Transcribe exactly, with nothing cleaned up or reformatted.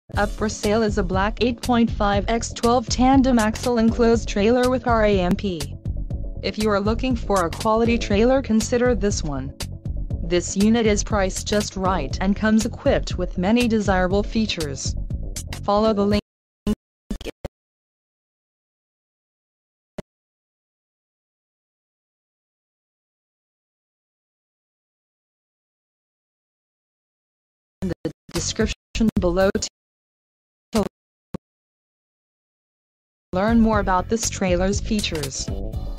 Up for sale is a black eight point five by twelve Tandem axle enclosed trailer with ramp. If you are looking for a quality trailer, consider this one. This unit is priced just right and comes equipped with many desirable features. Follow the link in the description below to learn more about this trailer's features.